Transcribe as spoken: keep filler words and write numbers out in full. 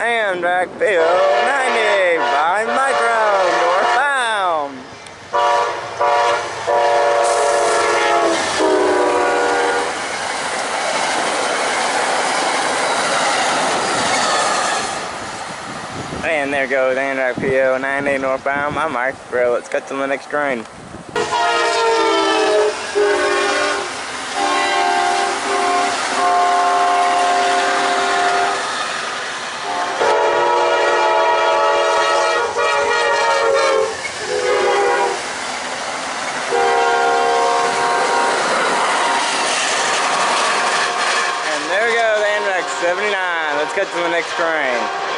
Amtrak P O ninety by Micro, northbound. And there goes Amtrak P O ninety northbound by Micro. Let's get to the next train. seventy-nine. Let's get to the next train.